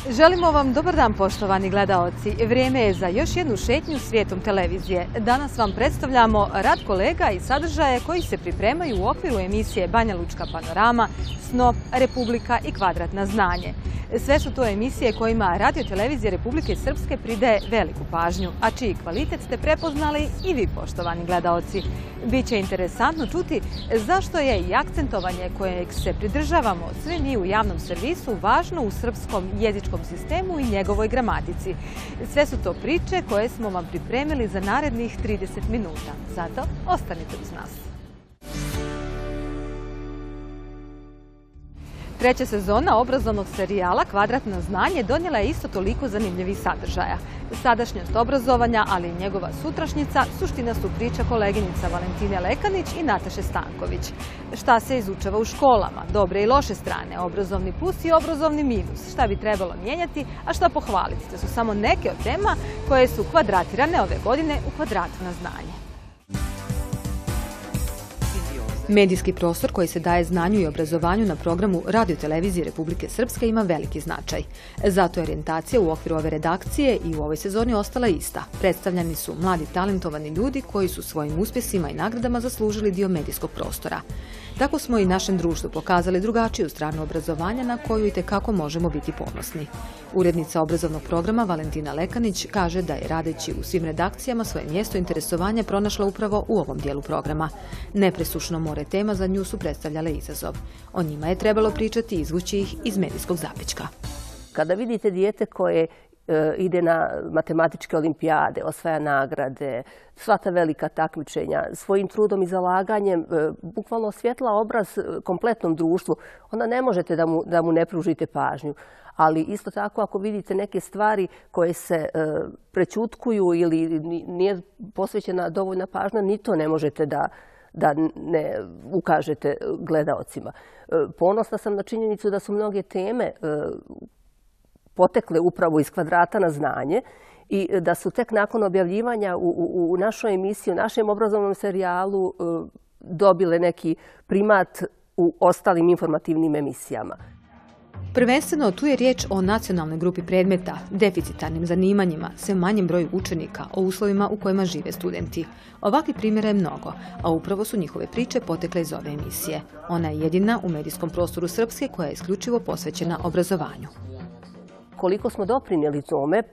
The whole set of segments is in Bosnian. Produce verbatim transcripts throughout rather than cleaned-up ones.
Želimo vam dobar dan, poštovani gledaoci. Vrijeme je za još jednu šetnju svijetom televizije. Danas vam predstavljamo rad kolega i sadržaje koji se pripremaju u okviru emisije Banja Lučka panorama, Snop, Republika i Kvadrat na znanje. Sve su to emisije kojima Radio televizije Republike Srpske pridaje veliku pažnju, a čiji kvalitet ste prepoznali i vi, poštovani gledaoci. Biće interesantno čuti zašto je i akcentovanje kojeg se pridržavamo svi mi u javnom servisu važno u srpskom jezičkom sistemu i njegovoj gramatici. Sve su to priče koje smo vam pripremili za narednih trideset minuta. Zato ostanite uz nas. Treća sezona obrazovnog serijala Kvadrat na znanje donijela je isto toliko zanimljivih sadržaja. Sadašnjost obrazovanja, ali i njegova sutrašnjica, suština su priča koleginica Valentine Lekanić i Nataše Stanković. Šta se izučava u školama, dobre i loše strane, obrazovni plus i obrazovni minus, šta bi trebalo mijenjati, a šta pohvaliti. To su samo neke od tema koje su kvadratirane ove godine u Kvadratu na znanje. Medijski prostor koji se daje znanju i obrazovanju na programu Radio televizije Republike Srpske ima veliki značaj. Zato je orijentacija u okviru ove redakcije i u ovoj sezoni ostala ista. Predstavljani su mladi talentovani ljudi koji su svojim uspjesima i nagradama zaslužili dio medijskog prostora. Tako smo i našem društvu pokazali drugačiju stranu obrazovanja na koju itekako možemo biti ponosni. Urednica obrazovnog programa Valentina Lekanić kaže da je radeći u svim redakcijama svoje mjesto interesovanja pronašla upravo u ovom dijelu programa. Nepresušno more tema za nju su predstavljale izazov. O njima je trebalo pričati i izvući ih iz medijskog zapećka. Kada vidite dijete koje ide na matematičke olimpijade, osvaja nagrade, sva ta velika takmičenja, svojim trudom i zalaganjem bukvalno osvjetla obraz kompletnom društvu, onda ne možete da mu, da mu ne pružite pažnju. Ali isto tako ako vidite neke stvari koje se prećutkuju ili nije posvećena dovoljna pažnja, ni to ne možete da da ne ukažete gledaocima. Ponosna sam na činjenicu da su mnoge teme potekle upravo iz Kvadrata na znanje i da su tek nakon objavljivanja u, u, u našoj emisiji, u našem obrazovnom serijalu dobile neki primat u ostalim informativnim emisijama. Prvenstveno tu je riječ o nacionalnoj grupi predmeta, deficitarnim zanimanjima, sve manjem broju učenika, o uslovima u kojima žive studenti. Ovakvih primjera je mnogo, a upravo su njihove priče potekle iz ove emisije. Ona je jedina u medijskom prostoru Srpske koja je isključivo posvećena obrazovanju. Koliko smo doprinijeli tome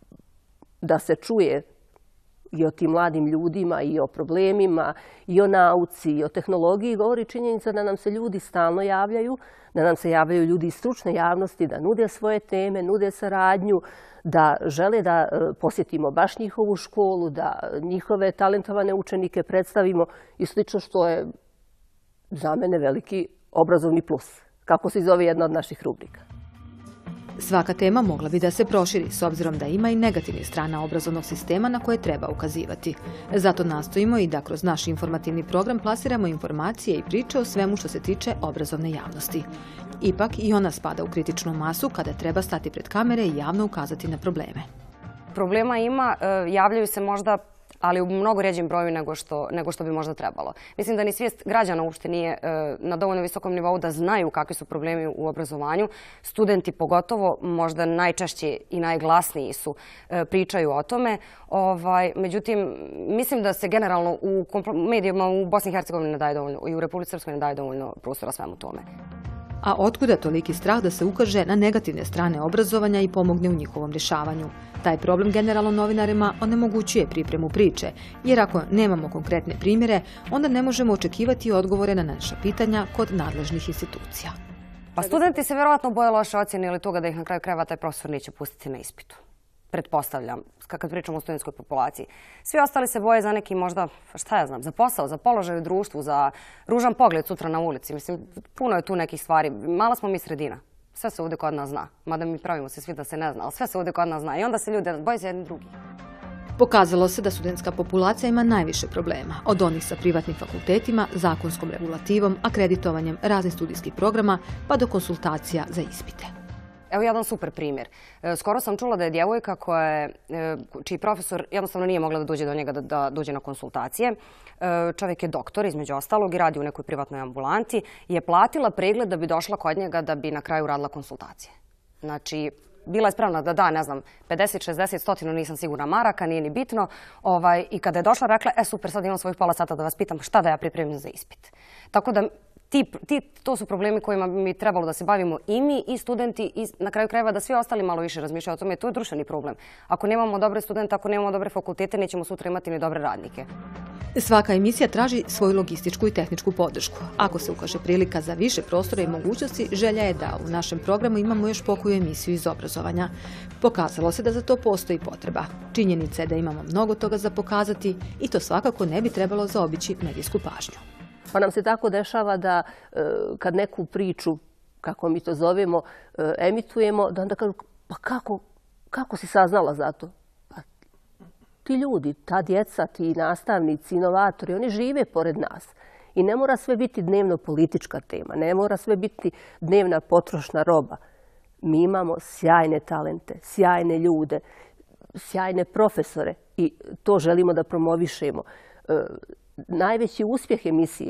da se čuje i o tim mladim ljudima, i o problemima, i o nauci, i o tehnologiji, govori činjenica da nam se ljudi stalno javljaju, da nam se javljaju ljudi iz stručne javnosti, da nude svoje teme, nude saradnju, da žele da posjetimo baš njihovu školu, da njihove talentovane učenike predstavimo i slično, što je za mene veliki obrazovni plus, kako se zove jedna od naših rubrika. Svaka tema mogla bi da se proširi, s obzirom da ima i negativnih strana obrazovnog sistema na koje treba ukazivati. Zato nastojimo i da kroz naš informativni program plasiramo informacije i priče o svemu što se tiče obrazovne javnosti. Ipak i ona spada u kritičnu masu kada treba stati pred kamere i javno ukazati na probleme. Problema ima, javljaju se možda, ali u mnogo ređim broju nego što, nego što bi možda trebalo. Mislim da ni svijest građana uopšte nije e, na dovoljno visokom nivou da znaju kakvi su problemi u obrazovanju. Studenti pogotovo možda najčešće i najglasniji su e, pričaju o tome. Ovaj, međutim, mislim da se generalno u medijima u Bosni i Hercegovini ne daje dovoljno, i u Republici Srpskoj ne daje dovoljno prostora svemu tome. A otkuda toliki strah da se ukaže na negativne strane obrazovanja i pomogne u njihovom rješavanju? Taj problem generalno novinarima onemogućuje pripremu priče, jer ako nemamo konkretne primjere, onda ne možemo očekivati odgovore na naša pitanja kod nadležnih institucija. Pa studenti se vjerovatno boje loše ocjene ili toga da ih na kraju krajeva taj profesor neće pustiti na ispitu. Pretpostavljam, kad pričamo o studentskoj populaciji. Svi ostali se boje za neki možda, šta ja znam, za posao, za položaj u društvu, za ružan pogled sutra na ulici. Mislim, puno je tu nekih stvari. Mala smo mi sredina. Sve se ovdje kod nas zna. Mada mi pravimo se svi da se ne zna, ali sve se ovdje kod nas zna. I onda se ljudi boje se jedni drugi. Pokazalo se da studentska populacija ima najviše problema. Od onih sa privatnim fakultetima, zakonskom regulativom, akreditovanjem raznih studijskih programa, pa do konsultacija za ispite. Evo jedan super primjer. Skoro sam čula da je djevojka koja je, čiji profesor jednostavno nije mogla da dođe do njega da, da dođe na konsultacije. Čovjek je doktor, između ostalog, i radi u nekoj privatnoj ambulanti. Je platila pregled da bi došla kod njega da bi na kraju radila konsultacije. Znači, bila je spremna da da, ne znam, pedeset, šezdeset, stotinu, nisam sigurna maraka, nije ni bitno. I kada je došla, rekla, e super, sad imam svojih pola sata da vas pitam šta da ja pripremim za ispit. Tako da to su problemi kojima bi trebalo da se bavimo i mi, i studenti, i na kraju krajeva da svi ostali malo više razmišljaju o tome. To je društveni problem. Ako nemamo dobre studente, ako nemamo dobre fakultete, nećemo sutra imati ni dobre radnike. Svaka emisija traži svoju logističku i tehničku podršku. Ako se ukaže prilika za više prostora i mogućnosti, želja je da u našem programu imamo još pokoju emisiju iz obrazovanja. Pokazalo se da za to postoji potreba. Činjenica je da imamo mnogo toga za pokazati i to svakako ne bi trebalo zaobići medijsku pažnju. Pa nam se tako dešava da kad neku priču, kako mi to zovemo, emitujemo, da onda kažu, pa kako, kako si saznala za to? Pa ti ljudi, ta djeca, ti nastavnici, inovatori, oni žive pored nas. I ne mora sve biti dnevno politička tema, ne mora sve biti dnevna potrošna roba. Mi imamo sjajne talente, sjajne ljude, sjajne profesore i to želimo da promovišemo. Najveći uspjeh emisije,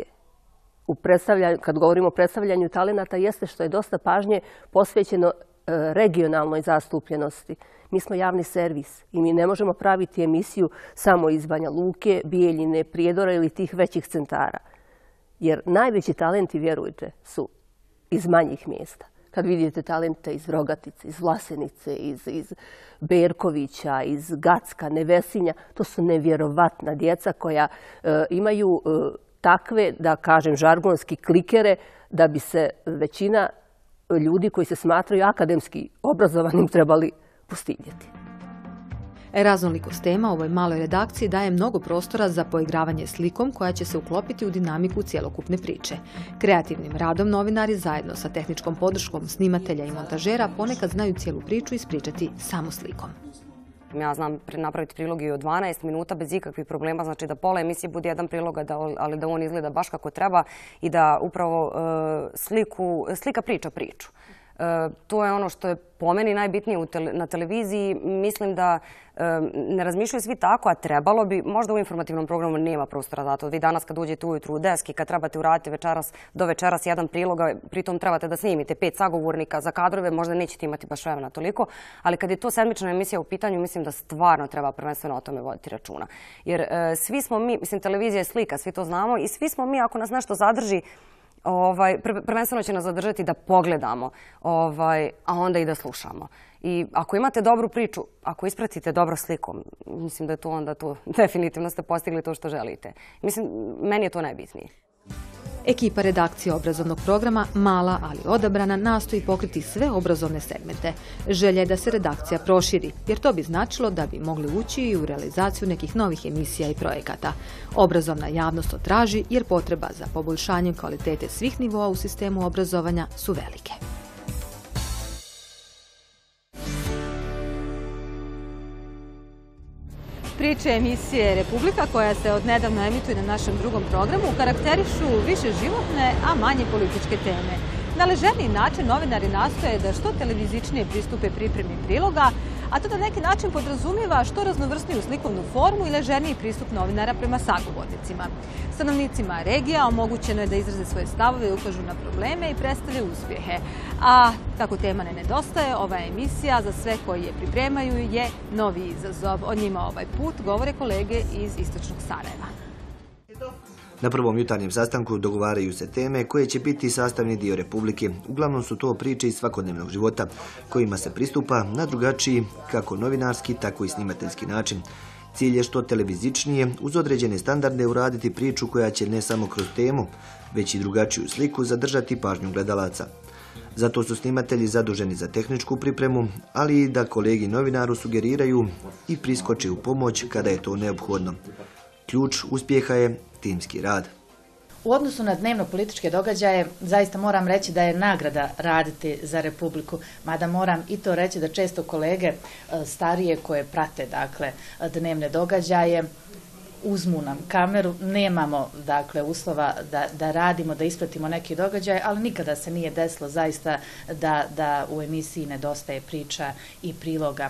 kad govorimo o predstavljanju talenata, jeste što je dosta pažnje posvećeno regionalnoj zastupljenosti. Mi smo javni servis i mi ne možemo praviti emisiju samo iz Banja Luke, Bijeljine, Prijedora ili tih većih centara. Jer najveći talenti, vjerujte, su iz manjih mjesta. Kad vidite talente iz Rogatice, iz Vlasenice, iz Berkovića, iz Gacka, Nevesinja, to su nevjerovatna djeca koja imaju takve, da kažem, žargonski klikere da bi se većina ljudi koji se smatraju akademski obrazovanim trebali postidjeti. Raznolikost tema u ovoj maloj redakciji daje mnogo prostora za poigravanje slikom koja će se uklopiti u dinamiku cjelokupne priče. Kreativnim radom novinari zajedno sa tehničkom podrškom snimatelja i montažera ponekad znaju cijelu priču ispričati samo slikom. Ja znam napraviti prilog i od dvanaest minuta bez ikakvih problema, znači da pola emisije bude jedan prilog, ali da on izgleda baš kako treba i da upravo slika priča priču. To je ono što je po meni najbitnije na televiziji. Mislim da ne razmišljaju svi tako, a trebalo bi. Možda u informativnom programu nema prostora za to. Vi danas kad uđete ujutru u desk i kad trebate uraditi do večeras jedan prilog, pritom trebate da snimite pet sagovornika za kadrove, možda nećete imati baš vremena toliko, ali kad je to sedmična emisija u pitanju, mislim da stvarno treba prvenstveno o tome voditi računa. Jer svi smo mi, mislim, televizija je slika, svi to znamo i svi smo mi, ako nas nešto zadrži, prvenstveno će nas zadržati da pogledamo, a onda i da slušamo. I ako imate dobru priču, ako ispratite dobro slikom, mislim da je to onda to, definitivno ste postigli to što želite. Mislim, meni je to najbitnije. Ekipa redakcije obrazovnog programa, mala ali odabrana, nastoji pokriti sve obrazovne segmente. Želja je da se redakcija proširi, jer to bi značilo da bi mogli ući i u realizaciju nekih novih emisija i projekata. Obrazovna javnost to traži jer potreba za poboljšanjem kvalitete svih nivoa u sistemu obrazovanja su velike. Priče emisije Republika, koja se odnedavno emituje na našem drugom programu, karakterišu više životne, a manje političke teme. Na ležerniji način novinari nastoje da što televizičnije pristupe pripremi priloga, a to na neki način podrazumijeva što raznovrsniju slikovnu formu i ležerniji pristup novinara prema sagovornicima. Stanovnicima regija omogućeno je da izraze svoje stavove, ukažu na probleme i predstave uspjehe. A kako tema ne nedostaje, ova emisija za sve koji je pripremaju je novi izazov. O njima ovaj put govore kolege iz Istočnog Sarajeva. Na prvom jutarnjem sastanku dogovaraju se teme koje će biti sastavni dio Republike. Uglavnom su to priče iz svakodnevnog života, kojima se pristupa na drugačiji, kako novinarski, tako i snimateljski način. Cilj je što televizičnije, uz određene standarde, uraditi priču koja će ne samo kroz temu, već i drugačiju sliku zadržati pažnju gledalaca. Zato su snimatelji zaduženi za tehničku pripremu, ali i da kolegi novinaru sugeriraju i priskoče u pomoć kada je to neophodno. Ključ uspjeha je timski rad. U odnosu na dnevno političke događaje, zaista moram reći da je nagrada raditi za Republiku, mada moram i to reći da često kolege starije koje prate, dakle, dnevne događaje, uzmu nam kameru, nemamo, dakle, uslova da, da radimo, da ispratimo neki događaj, ali nikada se nije desilo zaista da, da u emisiji nedostaje priča i priloga.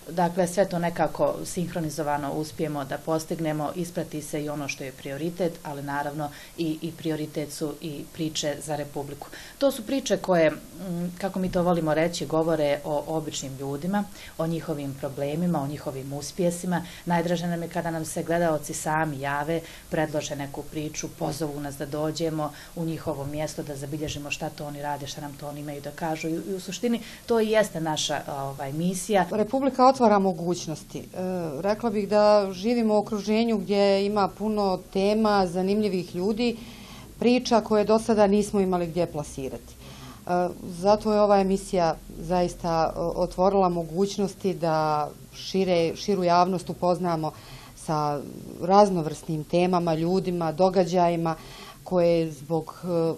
dakle sve to nekako sinhronizovano uspijemo da postignemo, isprati se i ono što je prioritet, ali naravno i, i prioritet su i priče za Republiku. To su priče koje, kako mi to volimo reći, govore o običnim ljudima, o njihovim problemima, o njihovim uspjesima. Najdraže nam je kada nam se gledaoci sami jave, predlože neku priču, pozovu nas da dođemo u njihovo mjesto, da zabilježimo šta to oni rade, šta nam to oni imaju da kažu. I, i u suštini to i jeste naša ovaj, misija. Republika otvara mogućnosti. E, rekla bih da živimo u okruženju gdje ima puno tema, zanimljivih ljudi, priča koje do sada nismo imali gdje plasirati. E, zato je ova emisija zaista otvorila mogućnosti da šire, širu javnost upoznamo sa raznovrsnim temama, ljudima, događajima koje zbog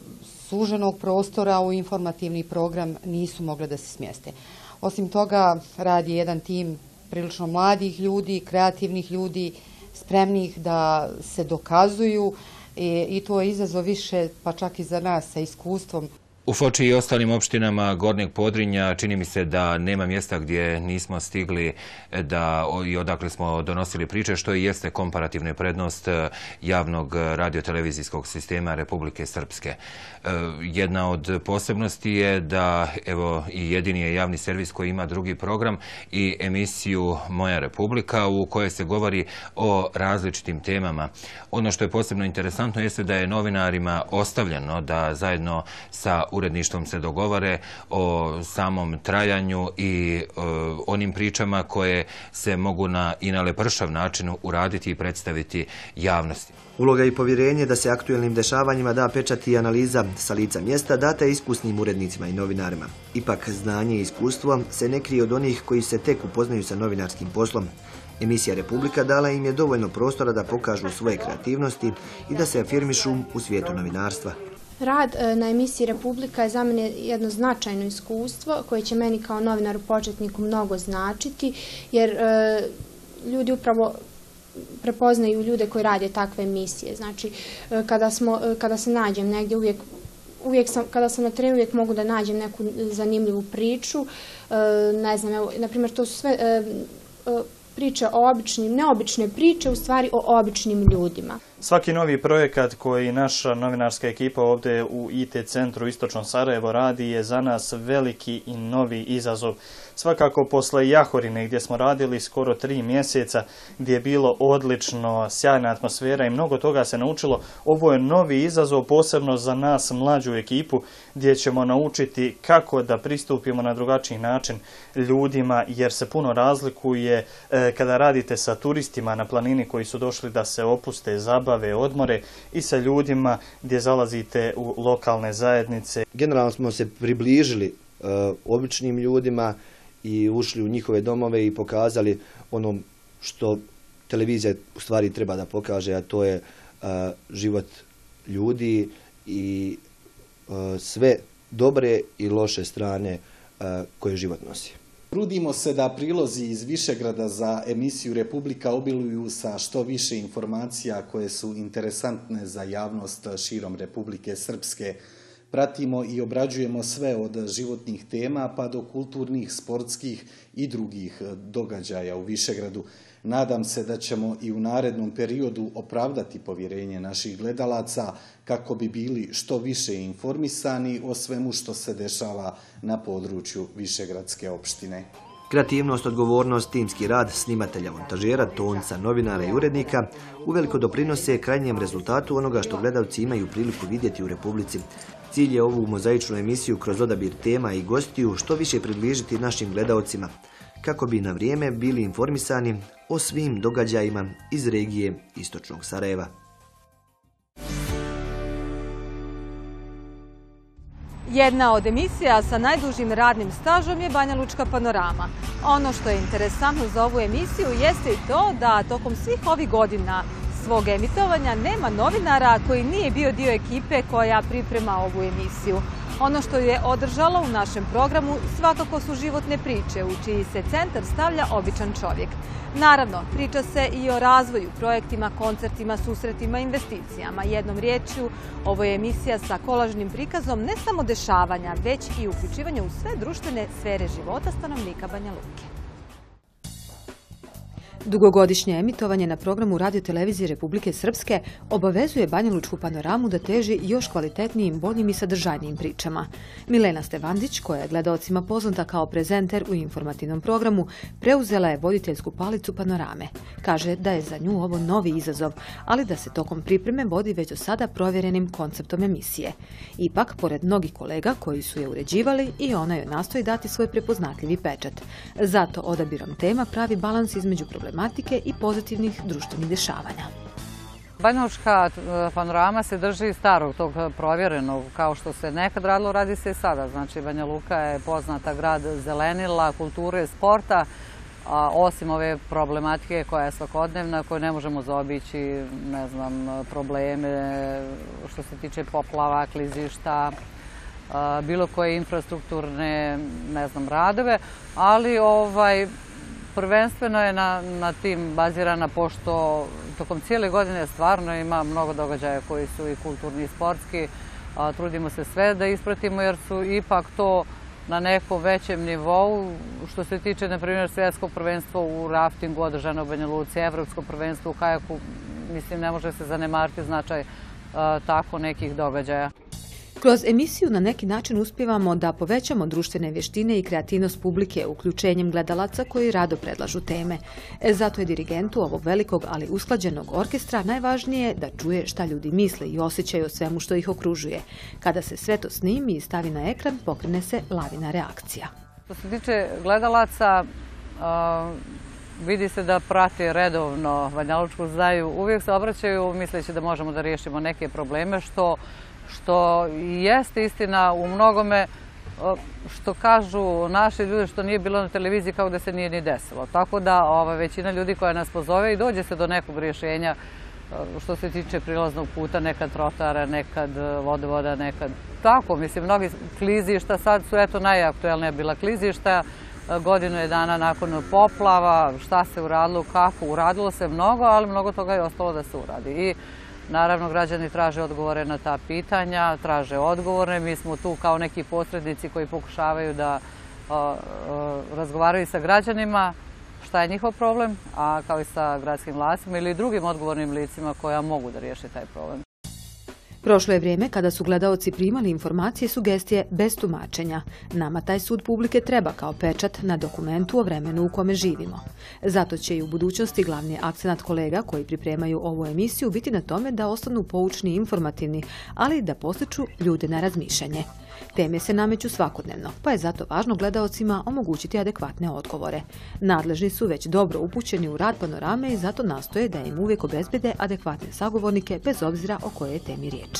suženog prostora u informativni program nisu mogle da se smjeste. Osim toga, radi jedan tim prilično mladih ljudi, kreativnih ljudi, spremnih da se dokazuju i, i to je izazov više, pa čak i za nas sa iskustvom. U Foči i ostalim opštinama Gornjeg Podrinja čini mi se da nema mjesta gdje nismo stigli da, i odakle smo donosili priče, što i jeste komparativna prednost javnog radiotelevizijskog sistema Republike Srpske. Jedna od posebnosti je da evo i jedini je javni servis koji ima drugi program i emisiju Moja Republika u kojoj se govori o različitim temama. Ono što je posebno interesantno jeste da je novinarima ostavljeno da zajedno sa uredništvom se dogovore o samom trajanju i o, onim pričama koje se mogu na, i na lepršav način uraditi i predstaviti javnosti. Uloga i povjerenje da se aktuelnim dešavanjima da pečati i analiza sa lica mjesta data je iskusnim urednicima i novinarima. Ipak znanje i iskustvo se ne krije od onih koji se tek upoznaju sa novinarskim poslom. Emisija Republika dala im je dovoljno prostora da pokažu svoje kreativnosti i da se afirmišu u svijetu novinarstva. Rad na emisiji Republika je za mene jedno značajno iskustvo koje će meni kao novinaru početniku mnogo značiti, jer e, ljudi upravo prepoznaju ljude koji rade takve emisije. Znači, e, kada, smo, e, kada se nađem negdje, uvijek, uvijek sam, kada sam na terenu, uvijek mogu da nađem neku zanimljivu priču. E, ne znam, evo, na primjer, to su sve e, e, priče o običnim, neobične priče, u stvari o običnim ljudima. Svaki novi projekat koji naša novinarska ekipa ovdje u I T centru Istočno Sarajevo radi je za nas veliki i novi izazov. Svakako posle Jahorine gdje smo radili skoro tri mjeseca, gdje je bilo odlično, sjajna atmosfera i mnogo toga se naučilo, ovo je novi izazov posebno za nas mlađu ekipu gdje ćemo naučiti kako da pristupimo na drugačiji način ljudima, jer se puno razlikuje e, kada radite sa turistima na planini koji su došli da se opuste, zabave, odmore i sa ljudima gdje zalazite u lokalne zajednice. Generalno smo se približili uh, običnim ljudima i ušli u njihove domove i pokazali ono što televizija u stvari treba da pokaže, a to je uh, život ljudi i uh, sve dobre i loše strane uh, koje život nosi. Trudimo se da prilozi iz Višegrada za emisiju Republika obiluju sa što više informacija koje su interesantne za javnost širom Republike Srpske. Pratimo i obrađujemo sve od životnih tema pa do kulturnih, sportskih i drugih događaja u Višegradu. Nadam se da ćemo i u narednom periodu opravdati povjerenje naših gledalaca kako bi bili što više informisani o svemu što se dešava na području Višegradske opštine. Kreativnost, odgovornost, timski rad snimatelja, montažera, tonca, novinara i urednika uveliko doprinose krajnjem rezultatu onoga što gledalci imaju priliku vidjeti u Republici. Cilj je ovu mozaičnu emisiju kroz odabir tema i gostiju što više približiti našim gledaocima, kako bi na vrijeme bili informisani o svim događajima iz regije Istočnog Sarajeva. Jedna od emisija sa najdužim radnim stažom je Banja Lučka panorama. Ono što je interesantno za ovu emisiju jeste i to da tokom svih ovih godina svog emitovanja nema novinara koji nije bio dio ekipe koja priprema ovu emisiju. Ono što je održalo u našem programu svakako su životne priče u čiji se centar stavlja običan čovjek. Naravno, priča se i o razvoju, projektima, koncertima, susretima, investicijama. Jednom riječju, ovo je emisija sa kolažnim prikazom ne samo dešavanja, već i uključivanja u sve društvene sfere života stanovnika Banja Luke. Dugogodišnje emitovanje na programu Radio-televizije Republike Srpske obavezuje Banjalučku panoramu da teži još kvalitetnijim, boljim i sadržajnijim pričama. Milena Stevandić, koja je gledaocima poznata kao prezenter u informativnom programu, preuzela je voditeljsku palicu panorame. Kaže da je za nju ovo novi izazov, ali da se tokom pripreme vodi već do sada provjerenim konceptom emisije. Ipak, pored mnogih kolega koji su je uređivali, i ona joj nastoji dati svoj prepoznatljivi pečat. Zato odabirom tema pravi balans između problematike i pozitivnih društvenih dešavanja. Banjalučka panorama se drži starog, tog provjerenog, kao što se nekad radilo, radi se i sada. Znači, Banja Luka je poznata grad zelenila, kulture, sporta, a osim ove problematike koja je svakodnevna, koju ne možemo zaobići, ne znam, probleme što se tiče poplava, klizišta, bilo koje infrastrukturne, ne znam, radove, ali ovaj, prvenstveno je na, na tim bazirana, pošto tokom cijele godine stvarno ima mnogo događaja koji su i kulturni i sportski. A, trudimo se sve da ispratimo jer su ipak to na nekom većem nivou. Što se tiče, na primjer, svjetskog prvenstva u raftingu održano u Banja Luci, evropsko prvenstvo u kajaku, mislim, ne može se zanemariti značaj a, tako nekih događaja. Kroz emisiju na neki način uspijevamo da povećamo društvene vještine i kreativnost publike uključenjem gledalaca koji rado predlažu teme. Zato je dirigentu ovog velikog, ali usklađenog orkestra najvažnije da čuje šta ljudi misle i osjećaju o svemu što ih okružuje. Kada se sve to snimi i stavi na ekran, pokrene se lavina reakcija. Što se tiče gledalaca, vidi se da prate redovno Banjalučku, znaju, uvijek se obraćaju misleći da možemo da riješimo neke probleme, što što jeste istina u mnogome, što kažu naši ljudi, što nije bilo na televiziji kao da se nije ni desilo. Tako da ova, većina ljudi koja nas pozove i dođe se do nekog rješenja što se tiče prilaznog puta, nekad trotara, nekad vodovoda, nekad tako. Mislim, mnogi klizišta, sad su eto najaktuelnija bila klizišta, godinu je dana nakon poplava, šta se uradilo, kako. Uradilo se mnogo, ali mnogo toga je ostalo da se uradi. I naravno, građani traže odgovore na ta pitanja, traže odgovore. Mi smo tu kao neki posrednici koji pokušavaju da uh, uh, razgovaraju sa građanima šta je njihov problem, a kao i sa gradskim vlastima ili drugim odgovornim licima koja mogu da riješe taj problem. Prošlo je vrijeme kada su gledaoci primali informacije i sugestije bez tumačenja. Nama taj sud publike treba kao pečat na dokumentu o vremenu u kome živimo. Zato će i u budućnosti glavni akcenat kolega koji pripremaju ovu emisiju biti na tome da ostanu poučni i informativni, ali i da postiču ljude na razmišljanje. Teme se nameću svakodnevno, pa je zato važno gledaocima omogućiti adekvatne odgovore. Nadležni su već dobro upućeni u rad panorame i zato nastoje da im uvijek obezbede adekvatne sagovornike bez obzira o kojoj je temi riječ.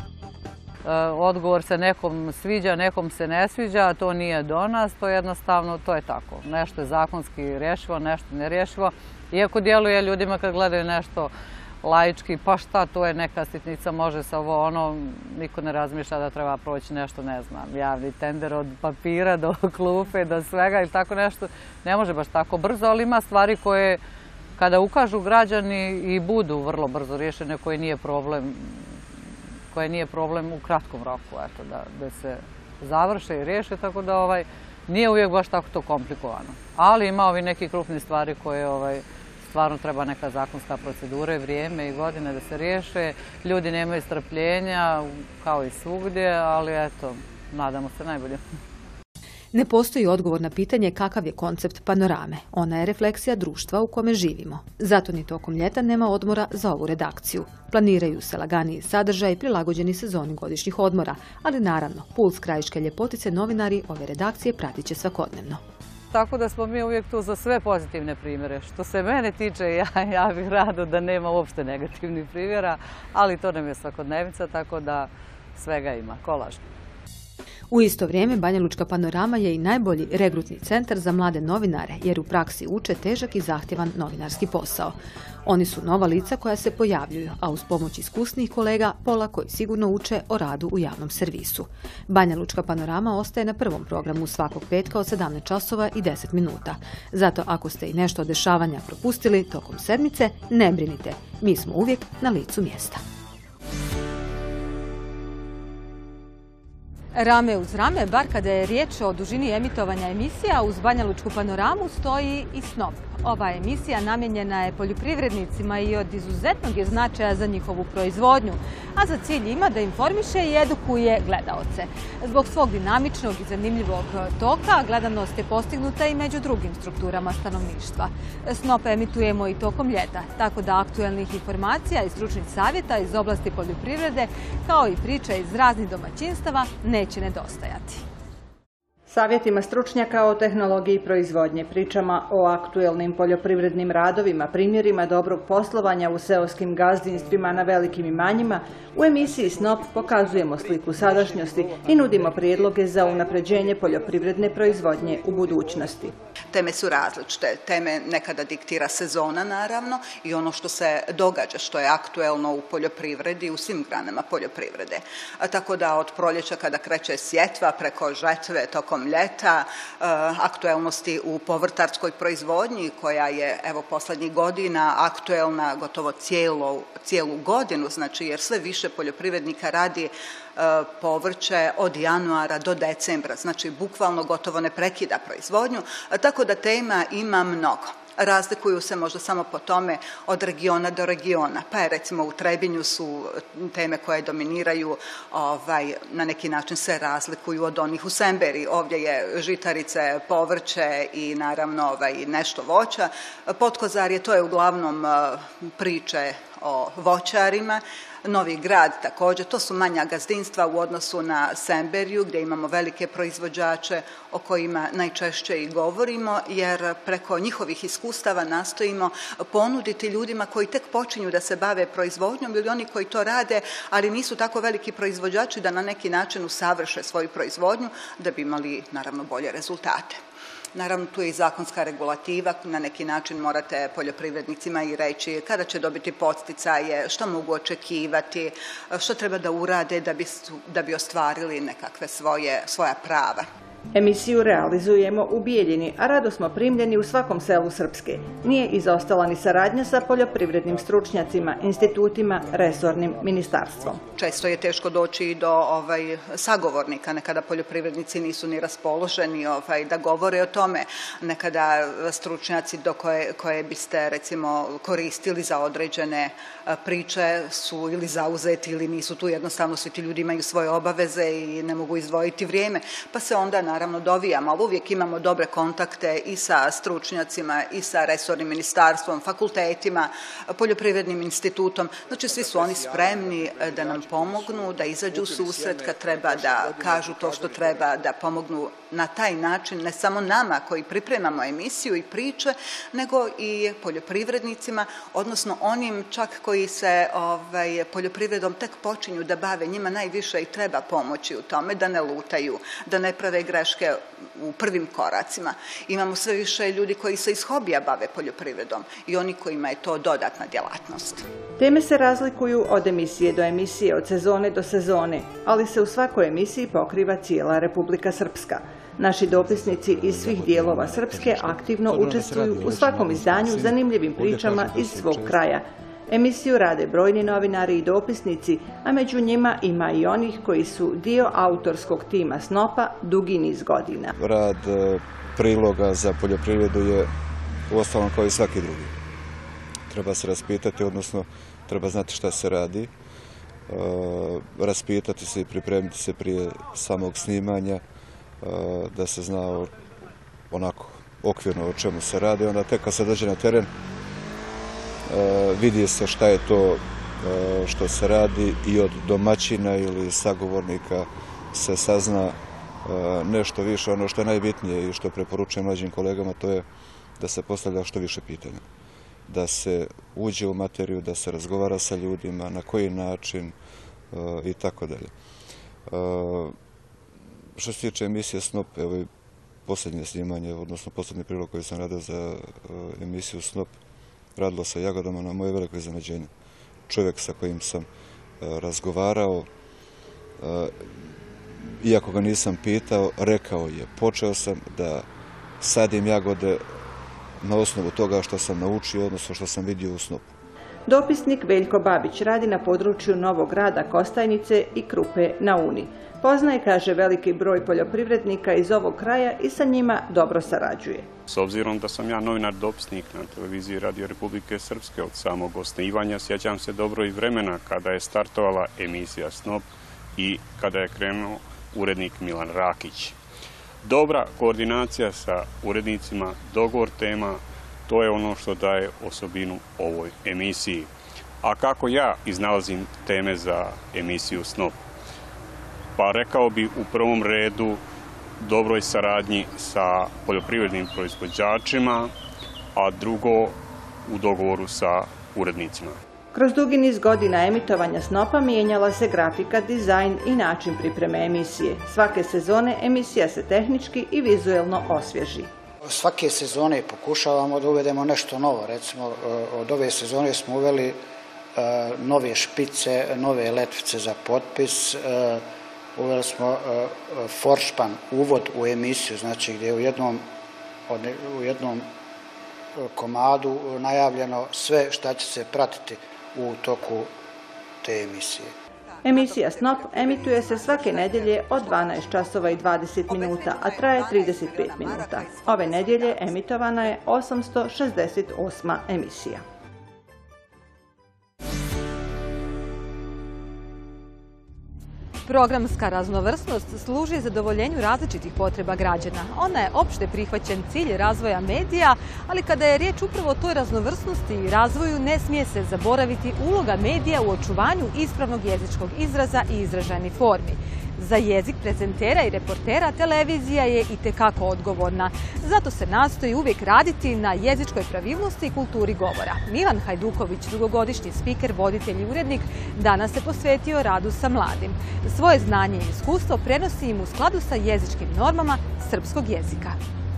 Odgovor se nekom sviđa, nekom se ne sviđa, to nije do nas, to je jednostavno, to je tako. Nešto je zakonski rješivo, nešto nerješivo. Iako djeluje ljudima kad gledaju nešto laički, pa šta, to je neka sitnica, može se ovo, ono, niko ne razmišlja da treba proći nešto, ne znam, javni tender od papira do klupe, do svega ili tako nešto. Ne može baš tako brzo, ali ima stvari koje, kada ukažu građani, i budu vrlo brzo rješene, koje nije problem, koje nije problem u kratkom roku, eto, da, da se završe i riješe, tako da ovaj, nije uvijek baš tako to komplikovano. Ali ima ovi neki krupni stvari koje ovaj, stvarno treba neka zakonska procedura, vrijeme i godine da se riješe. Ljudi nemaju strpljenja, kao i svugdje, ali eto, nadamo se najbolje. Ne postoji odgovor na pitanje kakav je koncept panorame. Ona je refleksija društva u kome živimo. Zato ni tokom ljeta nema odmora za ovu redakciju. Planiraju se laganiji sadržaj prilagođeni sezoni godišnjih odmora, ali naravno, puls krajiške ljepotice novinari ove redakcije pratit će svakodnevno. Tako da smo mi uvijek tu za sve pozitivne primjere. Što se mene tiče, ja, ja bih rado da nema uopšte negativnih primjera, ali to nam je svakodnevica, tako da svega ima, kolaž. U isto vrijeme Banjalučka panorama je i najbolji regrutni centar za mlade novinare, jer u praksi uče težak i zahtjevan novinarski posao. Oni su nova lica koja se pojavljuju, a uz pomoć iskusnih kolega polako i sigurno uče o radu u javnom servisu. Banjalučka panorama ostaje na prvom programu svakog petka od sedamnaest časova i deset minuta. Zato ako ste i nešto od dešavanja propustili tokom sedmice, ne brinite, mi smo uvijek na licu mjesta. Rame uz rame, bar kada je riječ o dužini emitovanja emisija, uz Banjalučku panoramu stoji i Snop. Ova emisija namijenjena je poljoprivrednicima i od izuzetnog je značaja za njihovu proizvodnju, a za cilj ima da informiše i edukuje gledaoce. Zbog svog dinamičnog i zanimljivog toka, gledanost je postignuta i među drugim strukturama stanovništva. Snop emitujemo i tokom ljeta, tako da aktuelnih informacija i stručnih savjeta iz oblasti poljoprivrede, kao i priča iz raznih domaćinstava, neće nedostajati. Savjetima stručnjaka o tehnologiji proizvodnje, pričama o aktuelnim poljoprivrednim radovima, primjerima dobrog poslovanja u seoskim gazdinstvima na velikim imanjima, u emisiji Snop pokazujemo sliku sadašnjosti i nudimo prijedloge za unapređenje poljoprivredne proizvodnje u budućnosti. Teme su različite. Teme nekada diktira sezona, naravno, i ono što se događa, što je aktuelno u poljoprivredi, u svim granama poljoprivrede. A tako da od proljeća kada kreće sjetva, preko žetve, tokom ljeta, aktuelnosti u povrtarskoj proizvodnji, koja je, evo, poslednjih godina aktuelna gotovo cijelu, cijelu godinu, znači jer sve više poljoprivrednika radi povrće od januara do decembra, znači bukvalno gotovo ne prekida proizvodnju, tako da tema ima mnogo. Razlikuju se možda samo po tome od regiona do regiona. Pa je recimo u Trebinju su teme koje dominiraju, ovaj, na neki način se razlikuju od onih u Semberi. Ovdje je žitarice, povrće i naravno ovaj, nešto voća. Potkozarje, to je uglavnom priče o voćarima. Novi Grad također, to su manja gazdinstva u odnosu na Semberiju gdje imamo velike proizvođače o kojima najčešće i govorimo, jer preko njihovih iskustava nastojimo ponuditi ljudima koji tek počinju da se bave proizvodnjom ili oni koji to rade, ali nisu tako veliki proizvođači da na neki način usavrše svoju proizvodnju da bi imali naravno bolje rezultate. Naravno, tu je i zakonska regulativa, na neki način morate poljoprivrednicima i reći kada će dobiti podsticaje, što mogu očekivati, što treba da urade da bi, da bi ostvarili nekakve svoje, svoja prava. Emisiju realizujemo u Bijeljini, a rado smo primljeni u svakom selu Srpske. Nije izostala ni saradnja sa poljoprivrednim stručnjacima, institutima, resornim ministarstvom. Često je teško doći do ovaj, sagovornika, nekada poljoprivrednici nisu ni raspoloženi ovaj, da govore o tome, nekada stručnjaci do koje, koje biste recimo koristili za određene priče su ili zauzeti ili nisu tu, jednostavno svi ti ljudi imaju svoje obaveze i ne mogu izdvojiti vrijeme, pa se onda naravno dovijamo, ali uvijek imamo dobre kontakte i sa stručnjacima i sa resornim ministarstvom, fakultetima, poljoprivrednim institutom. Znači svi su oni spremni da nam pomognu, da izađu u susret kad treba da kažu to što treba, da pomognu na taj način ne samo nama koji pripremamo emisiju i priče, nego i poljoprivrednicima, odnosno onim čak koji se ovaj, poljoprivredom tek počinju da bave, njima najviše i treba pomoći u tome da ne lutaju, da ne prave greške u prvim koracima. Imamo sve više ljudi koji se iz hobija bave poljoprivredom i oni kojima je to dodatna djelatnost. Teme se razlikuju od emisije do emisije, od sezone do sezone, ali se u svakoj emisiji pokriva cijela Republika Srpska. Naši dopisnici iz svih dijelova Srpske aktivno učestvuju u svakom izdanju zanimljivim pričama iz svog kraja. Emisiju rade brojni novinari i dopisnici, a među njima ima i onih koji su dio autorskog tima Snopa dugi niz godina. Rad priloga za poljoprivredu je uostalom kao i svaki drugi. Treba se raspitati, odnosno treba znati šta se radi, raspitati se i pripremiti se prije samog snimanja, da se zna onako okvirno o čemu se radi, onda tek kad se dođe na teren vidi se šta je to što se radi i od domaćina ili sagovornika se sazna nešto više. Ono što je najbitnije i što preporučujem mlađim kolegama, to je da se postavlja što više pitanja, da se uđe u materiju, da se razgovara sa ljudima, na koji način i tako dalje. Što se tiče emisije Snop, evo i posljednje snimanje, odnosno posljednji prilog koji sam radio za emisiju Snop, radilo sa jagodama na moje veliko iznenađenje. Čovjek sa kojim sam razgovarao, iako ga nisam pitao, rekao je, počeo sam da sadim jagode na osnovu toga što sam naučio, odnosno što sam vidio u Snopu. Dopisnik Veljko Babić radi na području Novog Grada, Kostajnice i Krupe na Uni. Poznaje, kaže, veliki broj poljoprivrednika iz ovog kraja i sa njima dobro sarađuje. S obzirom da sam ja novinar dopisnik na televiziji Radio Republike Srpske od samog osnivanja, sjećam se dobro i vremena kada je startovala emisija Snop i kada je krenuo urednik Milan Rakić. Dobra koordinacija sa urednicima, dogovor tema, to je ono što daje osobinu ovoj emisiji. A kako ja iznalazim teme za emisiju Snop? Pa rekao bi u prvom redu dobroj saradnji sa poljoprivrednim proizvođačima, a drugo u dogovoru sa urednicima. Kroz dugi niz godina emitovanja Snopa mijenjala se grafika, dizajn i način pripreme emisije. Svake sezone emisija se tehnički i vizuelno osvježi. Svake sezone pokušavamo da uvedemo nešto novo. Recimo, od ove sezone smo uveli nove špice, nove letvice za potpis, uveli smo foršpan, uvod u emisiju, znači gdje je u jednom, u jednom komadu najavljeno sve šta će se pratiti u toku te emisije. Emisija Snop emituje se svake nedjelje od dvanaest časova i dvadeset minuta, a traje trideset pet minuta. Ove nedjelje emitovana je osamsto šezdeset osma emisija. Programska raznovrsnost služi zadovoljenju različitih potreba građana. Ona je opšte prihvaćen cilj razvoja medija, ali kada je riječ upravo o toj raznovrsnosti i razvoju, ne smije se zaboraviti uloga medija u očuvanju ispravnog jezičkog izraza i izražajnih formi. Za jezik prezentera i reportera televizija je itekako odgovorna. Zato se nastoji uvijek raditi na jezičkoj pravilnosti i kulturi govora. Milan Hajduković, dugogodišnji spiker, voditelj i urednik, danas se posvetio radu sa mladim. Svoje znanje i iskustvo prenosi im u skladu sa jezičkim normama srpskog jezika.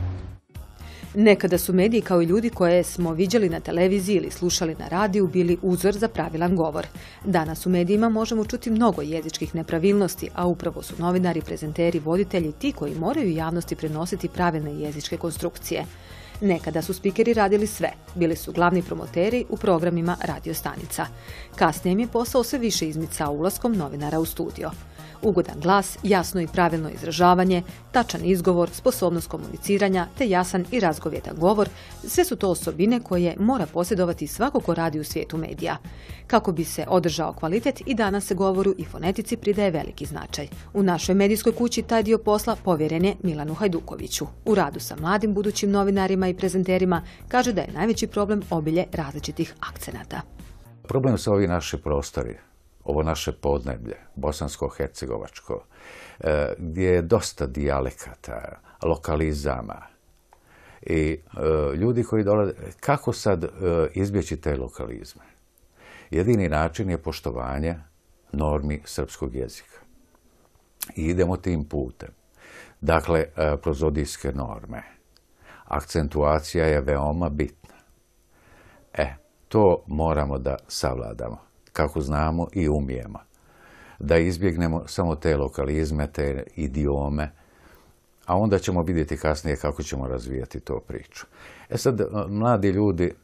Nekada su mediji kao i ljudi koje smo viđali na televiziji ili slušali na radiju bili uzor za pravilan govor. Danas u medijima možemo čuti mnogo jezičkih nepravilnosti, a upravo su novinari, prezenteri, voditelji ti koji moraju javnosti prenositi pravilne jezičke konstrukcije. Nekada su spikeri radili sve, bili su glavni promoteri u programima radiostanica. Kasnije im je posao sve više izmicao ulaskom novinara u studio. Ugodan glas, jasno i pravilno izražavanje, tačan izgovor, sposobnost komuniciranja te jasan i razgovjetan govor, sve su to osobine koje mora posjedovati svako ko radi u svijetu medija. Kako bi se održao kvalitet, i danas se govoru i fonetici pridaje veliki značaj. U našoj medijskoj kući taj dio posla povjeren je Milanu Hajdukoviću. U radu sa mladim budućim novinarima i prezenterima kaže da je najveći problem obilje različitih akcenata. Problem su ovi naši prostori. Ovo naše podneblje, bosansko-hercegovačko, gdje je dosta dijalekata, lokalizama i ljudi koji dolaze, kako sad izbjeći te lokalizme? Jedini način je poštovanje normi srpskog jezika. I idemo tim putem. Dakle, prozodijske norme. Akcentuacija je veoma bitna. E, to moramo da savladamo, kako znamo i umijemo. Da izbjegnemo samo te lokalizme, te idiome, a onda ćemo vidjeti kasnije kako ćemo razvijati to priču. E sad, mladi ljudi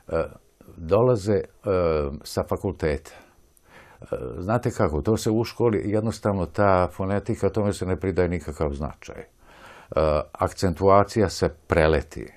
dolaze sa fakulteta. Znate kako, to se u školi, jednostavno ta fonetika, tome se ne pridaje nikakav značaj. Akcentuacija se preleti.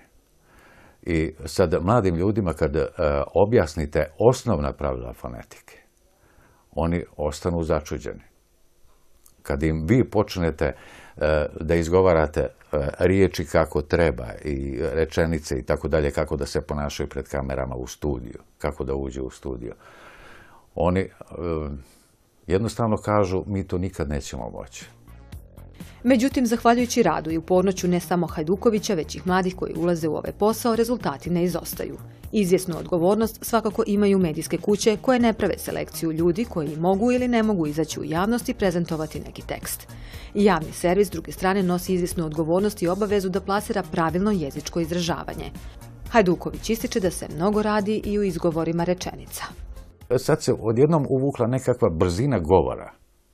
I sad mladim ljudima kad objasnite osnovna pravila fonetike, oni ostanu začuđeni. Kad im vi počnete da izgovarate riječi kako treba i rečenice i tako dalje, kako da se ponašaju pred kamerama u studiju, kako da uđe u studio, oni jednostavno kažu mi to nikad nećemo moći. Međutim, zahvaljujući radu i upornoću ne samo Hajdukovića, već i mladih koji ulaze u ovaj posao, rezultati ne izostaju. Izvjesnu odgovornost svakako imaju medijske kuće koje ne prave selekciju ljudi koji mogu ili ne mogu izaći u javnost i prezentovati neki tekst. Javni servis, s druge strane, nosi izvjesnu odgovornost i obavezu da plasira pravilno jezičko izražavanje. Hajduković ističe da se mnogo radi i u izgovorima rečenica. Sad se odjednom uvukla nekakva brzina govora,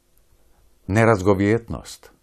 nerazgovjetnost.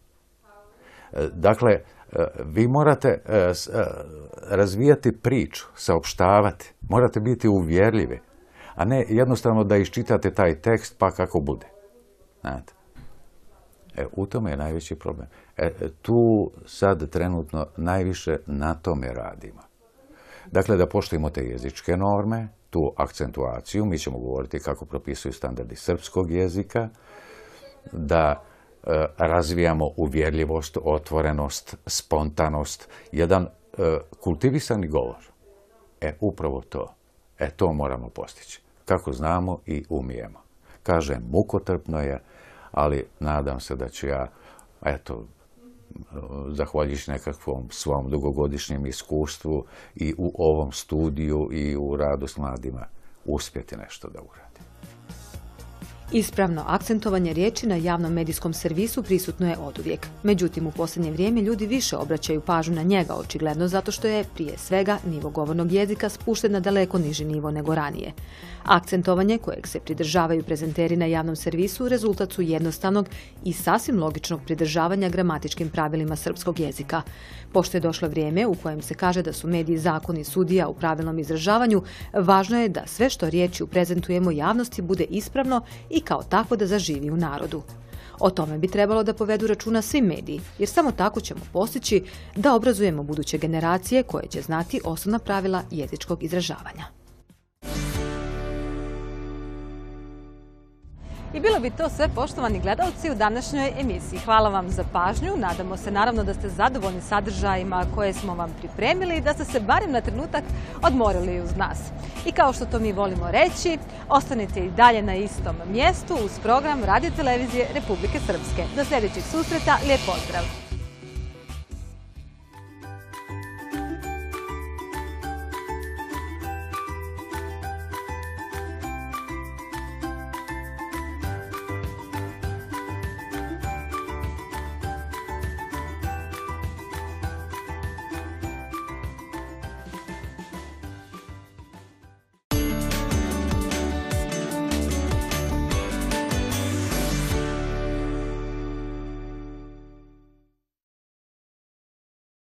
Dakle, vi morate razvijati priču, saopštavati, morate biti uvjerljivi, a ne jednostavno da iščitate taj tekst pa kako bude. Znate? E, u tome je najveći problem. E, tu sad trenutno najviše na tome radimo. Dakle, da poštujemo te jezičke norme, tu akcentuaciju, mi ćemo govoriti kako propisuju standardi srpskog jezika, da e, razvijamo uvjerljivost, otvorenost, spontanost, jedan e, kultivisani govor. E, upravo to. E, to moramo postići. Kako znamo i umijemo. Kažem, mukotrpno je, ali nadam se da ću ja, eto, zahvaljujući nekakvom svom dugogodišnjem iskustvu i u ovom studiju i u radu s mladima uspjeti nešto da uradim. Ispravno akcentovanje riječi na javnom medijskom servisu prisutno je oduvijek. Međutim, u posljednje vrijeme ljudi više obraćaju pažnju na njega, očigledno zato što je, prije svega, nivo govornog jezika spušten na daleko niži nivo nego ranije. Akcentovanje kojeg se pridržavaju prezenteri na javnom servisu rezultat su jednostavnog i sasvim logičnog pridržavanja gramatičkim pravilima srpskog jezika. Pošto je došlo vrijeme u kojem se kaže da su mediji zakoni sudija u pravilnom izražavanju, važno je da sve što riječju prezentujemo javnosti bude ispravno i kao takvo da zaživi u narodu. O tome bi trebalo da povedu računa svi mediji, jer samo tako ćemo postići da obrazujemo buduće generacije koje će znati osnovna pravila jezičkog izražavanja. I bilo bi to sve, poštovani gledalci, u današnjoj emisiji. Hvala vam za pažnju. Nadamo se naravno da ste zadovoljni sadržajima koje smo vam pripremili i da ste se barem na trenutak odmorili uz nas. I kao što to mi volimo reći, ostanite i dalje na istom mjestu uz program Radio Televizije Republike Srpske. Do sljedećeg susreta, lijep pozdrav!